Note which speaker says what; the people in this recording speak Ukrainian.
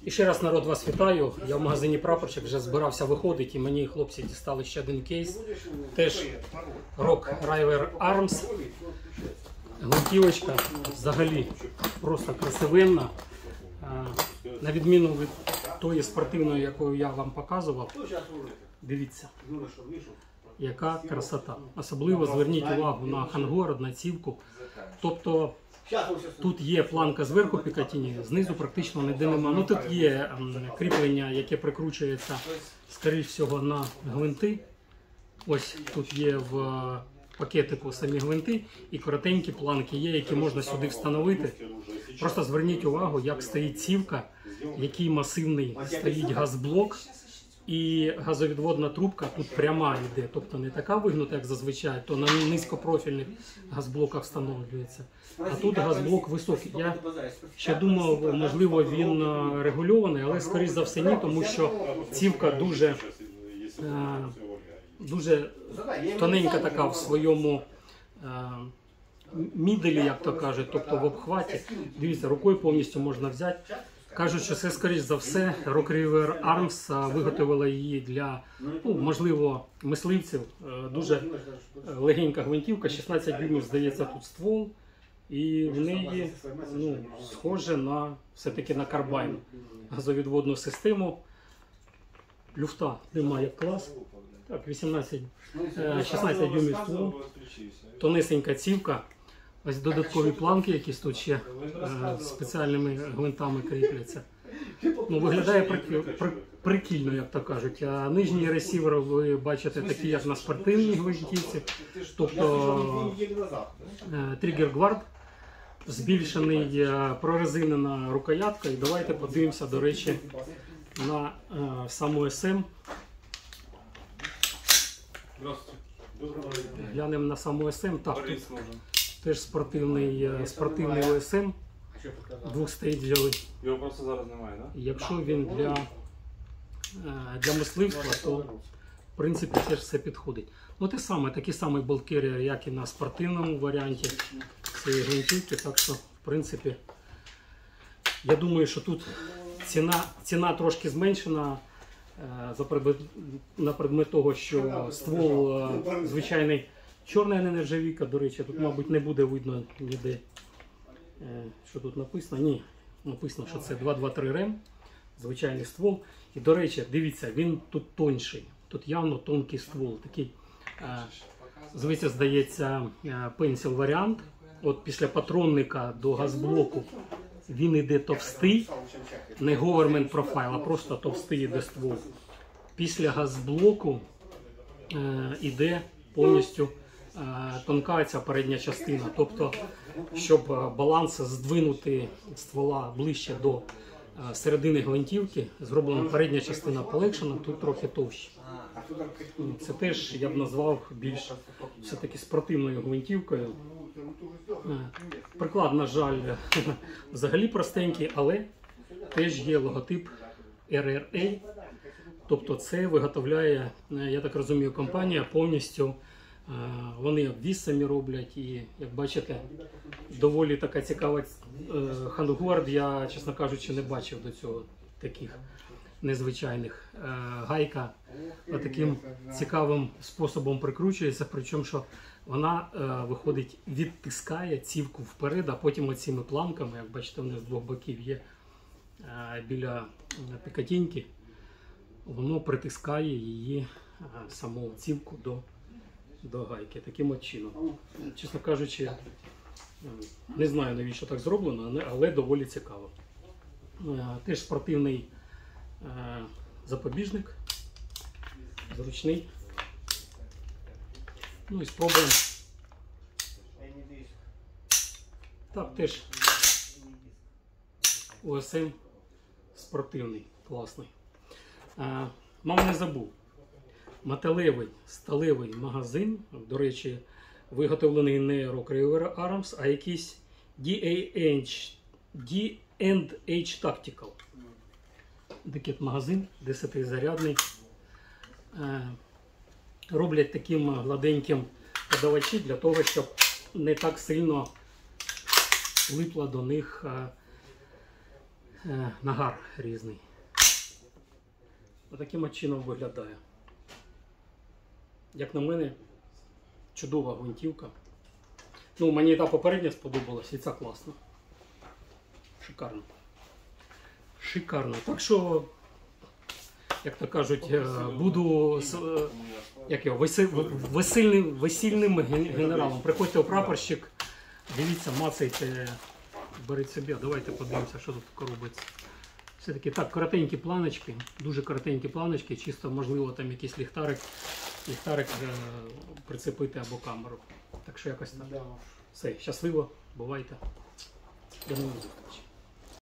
Speaker 1: І ще раз, народ, вас вітаю. Я в магазині Прапорщик вже збирався виходити, і мені хлопці дістали ще один кейс. Теж Rock River Arms. Гвинтівочка взагалі просто красивенна. На відміну від тої спортивної, яку я вам показував. Дивіться, яка красота. Особливо зверніть увагу на хангород, на цівку. Тобто тут є планка зверху Пікатіні, знизу практично ніде немає. Ну тут є кріплення, яке прикручується, скоріш всього, на гвинти. Ось тут є в пакетику самі гвинти і коротенькі планки є, які можна сюди встановити. Просто зверніть увагу, як стоїть цівка, який масивний стоїть газблок. І газовідводна трубка тут пряма йде, тобто не така вигнута, як зазвичай, то на низькопрофільних газблоках встановлюється. А тут газблок високий. Я ще думав, можливо, він регульований, але скоріш за все ні, тому що цівка дуже тоненька така в своєму міделі, як то кажуть, тобто в обхваті. Дивіться, рукою повністю можна взяти. Кажуть, що це, скоріш за все, Rock River Arms виготовила її для, можливо, мисливців. Дуже легенька гвинтівка, 16 дюймів, здається, тут ствол. І в неї схоже на, все-таки на карбайн, газовідводну систему. Люфта немає, як клас. Так, 16 дюймів ствол, тонесенька цівка. Ось додаткові планки, якісь тут ще спеціальними гвинтами кріпляться. Виглядає прикольно, як то кажуть. А нижній ресівер ви бачите такий, як на спортивній гвинтівці. Тобто тригер-гвард, збільшений, прорезинена рукоятка. І давайте подивимося, до речі, на саму СМ. Глянемо на саму СМ. Так, тут теж спортивний ОСМ. Двох стоїть взяли.
Speaker 2: Його просто зараз немає, так?
Speaker 1: Якщо він для мисливства, то в принципі теж все підходить. Такий самий болт-керріер, як і на спортивному варіанті цієї гвинтівки. Так що, в принципі, я думаю, що тут ціна трошки зменшена на предмет того, що ствол звичайний чорна нержавійка. До речі, тут, мабуть, не буде видно ніде, що тут написано. Ні, написано, що це 223 рем, звичайний ствол. І, до речі, дивіться, він тут тонший. Тут явно тонкий ствол. Такий, здається, пенсіл варіант. От після патронника до газблоку він іде товстий, не government profile, а просто товстий іде ствол. Після газблоку іде повністю тонка ця передня частина. Тобто, щоб баланс здвинути ствола ближче до середини гвинтівки, зроблена передня частина полегшена, тут трохи товща. Це теж я б назвав більш все-таки спортивною гвинтівкою. Приклад, на жаль, взагалі простенький, але теж є логотип RRA. Тобто це виготовляє, я так розумію, компанія повністю. Вони обвіз самі роблять і, як бачите, доволі така цікава хангорд. Я, чесно кажучи, не бачив до цього таких незвичайних. Гайка таким цікавим способом прикручується, причому що вона виходить, відтискає цівку вперед, а потім оціми планками, як бачите, вони з двох боків є біля пікатіньки, воно притискає її, саму цівку до гайки, таким от чином. Чесно кажучи, не знаю, навіщо так зроблено, але доволі цікаво. Теж спортивний запобіжник, зручний. І спробуємо. Так, теж ОСМ спортивний, класний. Мама не забув. Металевий, сталевий магазин, до речі, виготовлений не Rock River Arms, а якийсь D&H Tactical. Такий магазин, 10-зарядний. Роблять таким гладеньким подавачі для того, щоб не так сильно липла до них нагар різний. Отаким от чином виглядає. Як на мене, чудова гвинтівка. Ну, мені та попередня сподобалась, і ця класна. Шикарно. Шикарно. Так що, як то кажуть, буду як його, весільним генералом. Приходьте у прапорщик, дивіться, мацайте, беріть собі. Давайте подивимося, що тут робиться. Все-таки так, коротенькі планочки, дуже коротенькі планочки, чисто можливо там якийсь ліхтарик прицепити або камеру. Так що якось так. Все, щасливо, бувайте. До нових зустрічей.